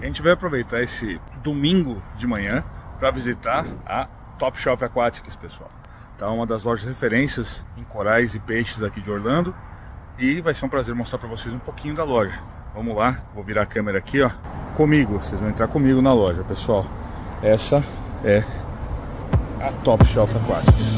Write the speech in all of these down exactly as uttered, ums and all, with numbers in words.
A gente vai aproveitar esse domingo de manhã para visitar a Top Shelf Aquatics, pessoal. Tá, uma das lojas de referências em corais e peixes aqui de Orlando. E vai ser um prazer mostrar para vocês um pouquinho da loja. Vamos lá, vou virar a câmera aqui, ó. Comigo, vocês vão entrar comigo na loja, pessoal. Essa é a Top Shelf Aquatics.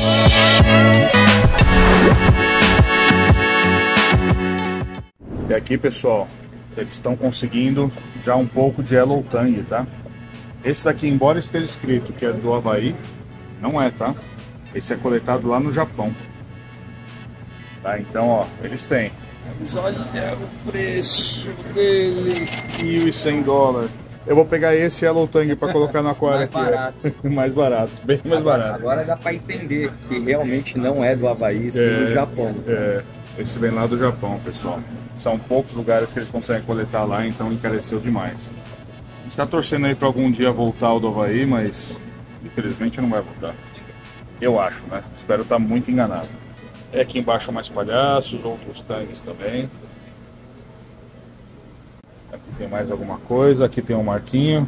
E aqui, pessoal, eles estão conseguindo já um pouco de Yellow Tang, tá? Esse daqui, embora esteja escrito que é do Havaí, não é, tá? Esse é coletado lá no Japão. Tá, então, ó, eles têm. Mas olha o preço dele, mil e cem dólares. Eu vou pegar esse Yellow Tang para colocar no aquário aqui. Barato. Mais barato, bem mais agora, barato. Agora dá para entender que realmente não é do Havaí, sim, é do Japão. É, esse vem lá do Japão, pessoal. São poucos lugares que eles conseguem coletar lá, então encareceu demais. A gente está torcendo aí para algum dia voltar ao do Havaí, mas infelizmente não vai voltar. Eu acho, né? Espero estar muito enganado. É aqui embaixo mais palhaços, outros tanques também. Aqui tem mais alguma coisa, aqui tem um marquinho.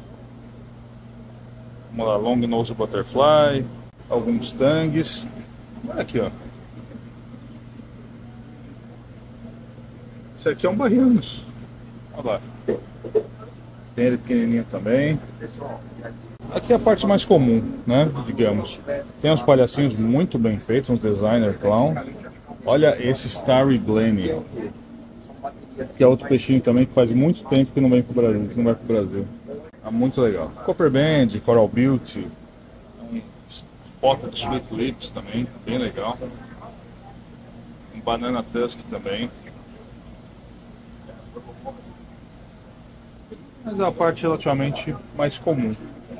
Vamos lá, Long Nose Butterfly, alguns tangues. Olha aqui, ó. Esse aqui é um Barrianos. Olha lá. Tem ele pequenininho também. Aqui é a parte mais comum, né, digamos. Tem uns palhacinhos muito bem feitos, uns designer clown. Olha esse Starry Blenny, que é outro peixinho também que faz muito tempo que não vem pro Brasil, que não vai pro Brasil. É muito legal. Copper Band, Coral Beauty, um Spotted Sweet Lips também, bem legal. Um Banana Tusk também. Mas é a parte relativamente mais comum.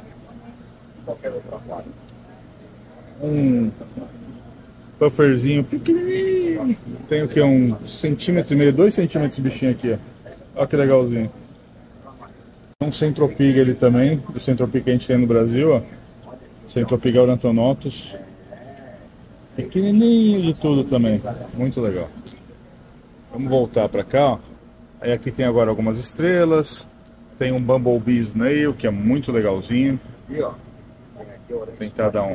Um pufferzinho pequenininho. Tem o que? Um centímetro e meio, dois centímetros esse bichinho aqui, ó. Olha que legalzinho. Um Centropiga ele também, do Centropiga que a gente tem no Brasil, ó. Centropiga Aurantonotus. Pequenininho de tudo também. Muito legal. Vamos voltar pra cá, ó. Aí aqui tem agora algumas estrelas. Tem um Bumblebee Snail, que é muito legalzinho. Vou tentar dar um,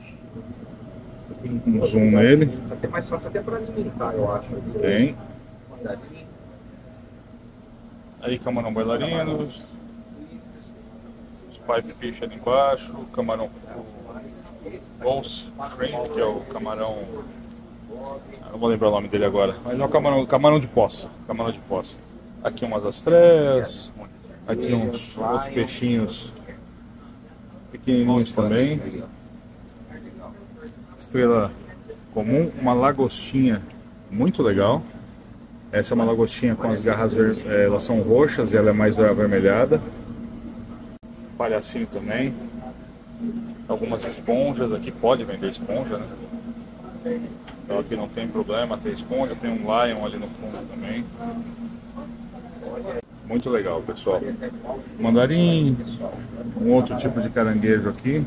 um zoom nele. É mais fácil até para alimentar, eu acho. Tem. Aí camarão bailarino. Os pipefish ali embaixo. Camarão Pulse Shrimp, que é o camarão... Ah, não vou lembrar o nome dele agora. Mas é o camarão, camarão de poça. Camarão de poça. Aqui umas astreias. Aqui uns, uns peixinhos pequenininhos também. Estrela comum, uma lagostinha muito legal. Essa é uma lagostinha com as garras, elas são roxas e ela é mais avermelhada. Palhacinho também. Algumas esponjas, aqui pode vender esponja, né? Então aqui não tem problema, tem esponja, tem um lion ali no fundo também. Muito legal, pessoal. Mandarim, um outro tipo de caranguejo aqui.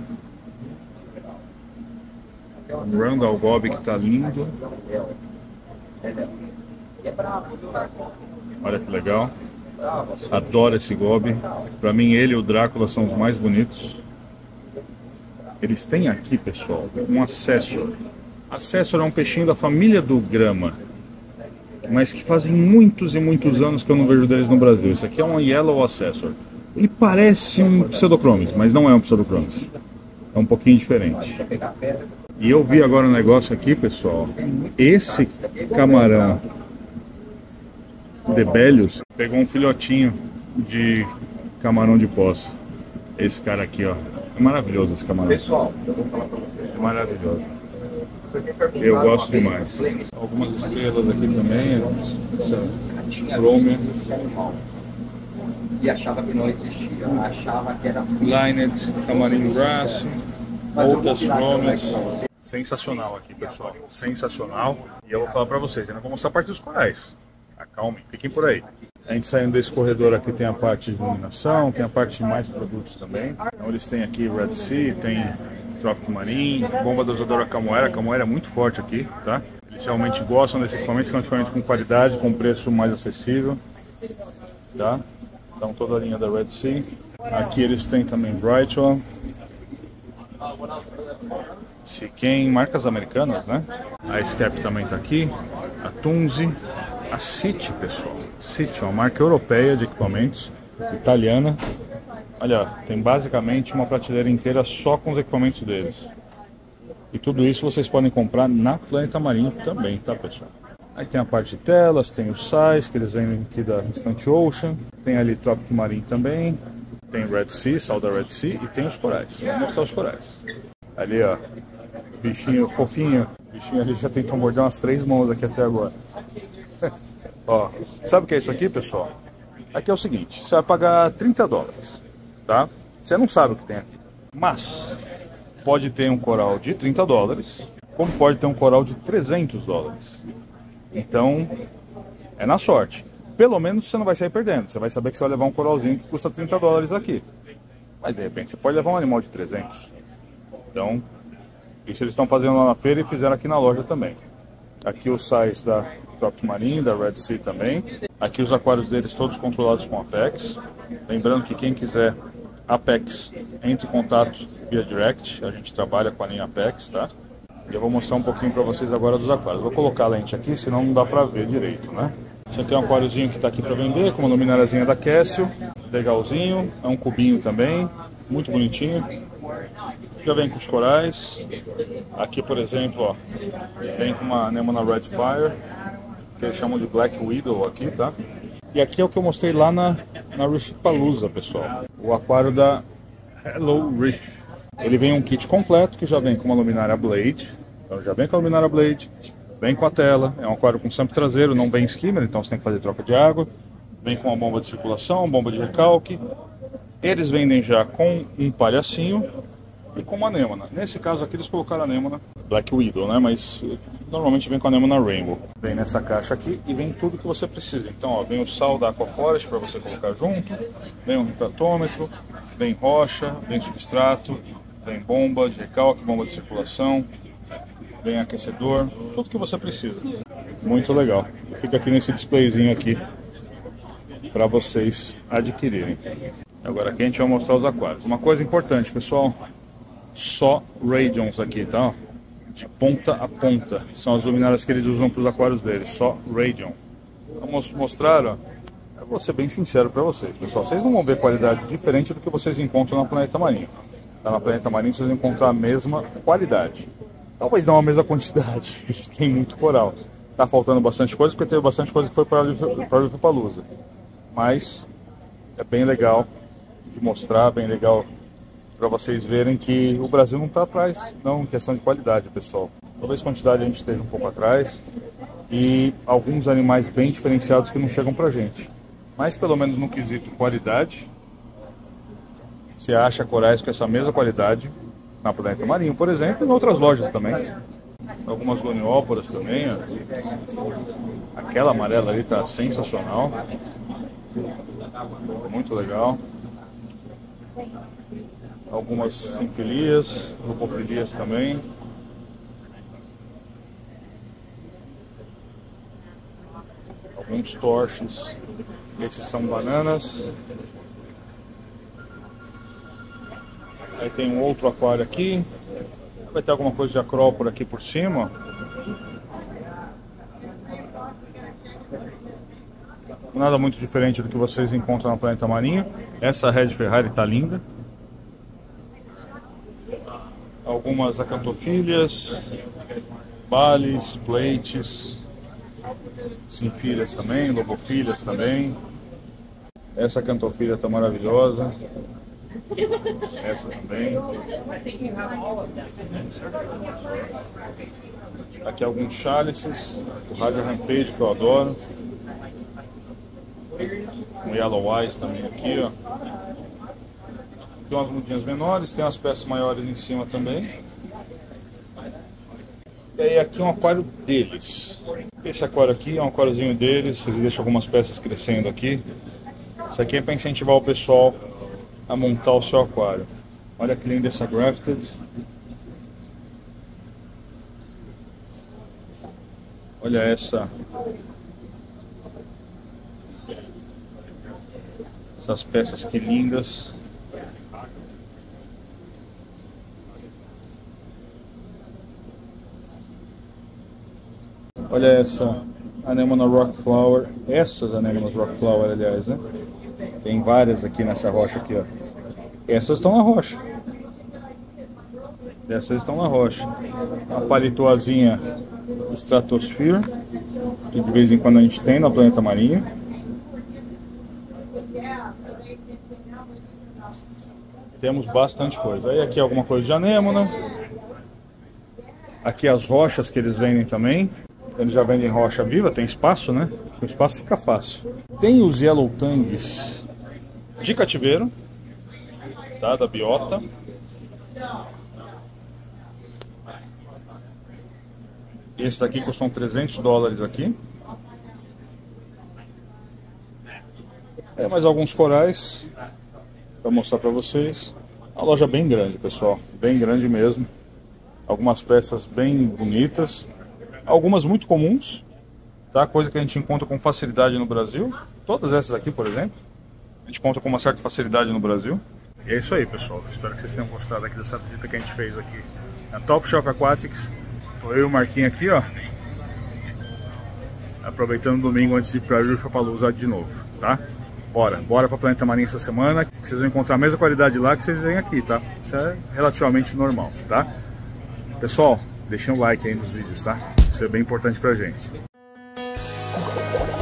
Um Randall Gobi que tá lindo. Olha que legal. Adoro esse Gobi. Pra mim ele e o Drácula são os mais bonitos. Eles têm aqui, pessoal, um Assessor. Assessor é um peixinho da família do grama, mas que fazem muitos e muitos anos que eu não vejo deles no Brasil. Esse aqui é um Yellow Assessor. Ele parece um Pseudochromis, mas não é um Pseudochromis. É um pouquinho diferente. E eu vi agora um negócio aqui, pessoal. Esse camarão Debelius pegou um filhotinho de camarão de poça. Esse cara aqui, ó. É maravilhoso esse camarão. Pessoal, eu vou falar pra vocês. É maravilhoso. Eu gosto demais. Algumas estrelas aqui também. Essa Chromia. E achava que não existia. Achava que era Lined, Tamarim Grass, outras Chromias. Sensacional aqui, pessoal. Sensacional. E eu vou falar pra vocês, eu não vou mostrar a parte dos corais. Acalmem, fiquem por aí. A gente saindo desse corredor aqui tem a parte de iluminação, tem a parte de mais produtos também. Então eles têm aqui Red Sea, tem Tropic Marine, bomba dosadora Camoera. A Camoera é muito forte aqui, tá? Eles realmente gostam desse equipamento, que é um equipamento com qualidade, com preço mais acessível, tá? Então toda a linha da Red Sea. Aqui eles têm também Brightwell, Seaken, marcas americanas, né? A Escape também está aqui, a Tunzi, a City, pessoal. City, uma marca europeia de equipamentos, italiana. Olha, tem basicamente uma prateleira inteira só com os equipamentos deles. E tudo isso vocês podem comprar na Planeta Marine também, tá, pessoal? Aí tem a parte de telas, tem os sais que eles vendem aqui da Instant Ocean. Tem ali Tropic Marine também. Tem Red Sea, sal da Red Sea, e tem os corais. Vou mostrar os corais. Ali, ó, bichinho fofinho. O bichinho ali já tentou morder umas três mãos aqui até agora. Ó, sabe o que é isso aqui, pessoal? Aqui é o seguinte, você vai pagar trinta dólares, tá? Você não sabe o que tem aqui. Mas pode ter um coral de trinta dólares, como pode ter um coral de trezentos dólares. Então, é na sorte. Pelo menos você não vai sair perdendo. Você vai saber que você vai levar um coralzinho que custa trinta dólares aqui. Mas de repente você pode levar um animal de trezentos. Então, isso eles estão fazendo lá na feira e fizeram aqui na loja também. Aqui os sais da Tropic Marine, da Red Sea também. Aqui os aquários deles todos controlados com Apex. Lembrando que quem quiser Apex, entre em contato via direct. A gente trabalha com a linha Apex, tá? E eu vou mostrar um pouquinho para vocês agora dos aquários. Vou colocar a lente aqui, senão não dá para ver direito, né? Esse aqui é um aquáriozinho que está aqui para vender, com uma lumináriazinha da Casio. Legalzinho, é um cubinho também, muito bonitinho. Já vem com os corais. Aqui, por exemplo, ó, vem com uma Anemona Red Fire, que eles chamam de Black Widow aqui, tá? E aqui é o que eu mostrei lá na, na Reefpalooza, pessoal. O aquário da Hello Reef. Ele vem um kit completo que já vem com uma luminária Blade. Então já vem com a luminária Blade. Vem com a tela, é um aquário com sampo traseiro, não vem skimmer, então você tem que fazer troca de água. Vem com uma bomba de circulação, bomba de recalque. Eles vendem já com um palhacinho e com uma anêmona. Nesse caso aqui eles colocaram a anêmona Black Widow, né? Mas normalmente vem com a anêmona Rainbow. Vem nessa caixa aqui e vem tudo que você precisa. Então, ó, vem o sal da Aquaforest para você colocar junto. Vem um refratômetro, vem rocha, vem substrato, vem bomba de recalque, bomba de circulação. Vem aquecedor, tudo que você precisa. Muito legal. Fica aqui nesse displayzinho aqui para vocês adquirirem. Agora aqui a gente vai mostrar os aquários. Uma coisa importante, pessoal, só Radions aqui, tá? De ponta a ponta. São as luminárias que eles usam para os aquários deles, só Radion. Vamos mostrar, ó. Eu vou ser bem sincero para vocês, pessoal. Vocês não vão ver qualidade diferente do que vocês encontram na Planeta Marine. Tá? Na Planeta Marine vocês vão encontrar a mesma qualidade. Talvez não a mesma quantidade, eles têm muito coral. Tá faltando bastante coisa, porque teve bastante coisa que foi para a Reefpalooza. Mas é bem legal de mostrar, bem legal para vocês verem que o Brasil não está atrás, não, em questão de qualidade, pessoal. Talvez quantidade a gente esteja um pouco atrás e alguns animais bem diferenciados que não chegam pra gente. Mas pelo menos no quesito qualidade, você acha corais com essa mesma qualidade na Planeta Marine, por exemplo, e em outras lojas também. Algumas gonióporas também, ó. Aquela amarela ali tá sensacional. Muito legal. Algumas sinfilias, rupofilias também. Alguns torches. Esses são bananas. Aí tem um outro aquário aqui. Vai ter alguma coisa de acrópora aqui por cima. Nada muito diferente do que vocês encontram na Planeta Marine. Essa Red Ferrari está linda. Algumas acantofilhas, bales, plates, sinfilhas também, lobofilhas também. Essa acantofilha está maravilhosa. Essa também. Aqui alguns chálices, o Radio Rampage que eu adoro. Um Yellow Eyes também aqui, ó. Tem umas mudinhas menores, tem umas peças maiores em cima também. E aí aqui é um aquário deles. Esse aquário aqui é um aquáriozinho deles, eles deixam algumas peças crescendo aqui. Isso aqui é para incentivar o pessoal a montar o seu aquário. Olha que linda essa grafted. Olha essa Essas peças que lindas. Olha essa Anemona Rock Flower. Essas Anemonas Rock Flower, aliás, né? Tem várias aqui nessa rocha aqui, ó. Essas estão na rocha. Essas estão na rocha. A palitoazinha Stratosphere, que de vez em quando a gente tem no Planeta Marinho. Temos bastante coisa. Aí aqui alguma coisa de anêmona. Aqui as rochas que eles vendem também. Eles já vendem rocha viva, tem espaço, né? O espaço fica fácil. Tem os Yellow Tangs de cativeiro, tá? Da biota. Esses daqui custam trezentos dólares aqui. É, mais alguns corais para mostrar para vocês. A loja bem grande, pessoal, bem grande mesmo. Algumas peças bem bonitas, algumas muito comuns, tá? Coisa que a gente encontra com facilidade no Brasil. Todas essas aqui, por exemplo, a gente encontra com uma certa facilidade no Brasil. E é isso aí, pessoal. Espero que vocês tenham gostado aqui dessa visita que a gente fez aqui na Top Shelf Aquatics. Tô eu e o Marquinhos aqui, ó, aproveitando o domingo antes de ir para River Falls de novo, tá? Bora, bora para Planeta Marinho essa semana. Vocês vão encontrar a mesma qualidade lá que vocês veem aqui, tá? Isso é relativamente normal, tá? Pessoal, deixem um like aí nos vídeos, tá? Isso é bem importante pra gente.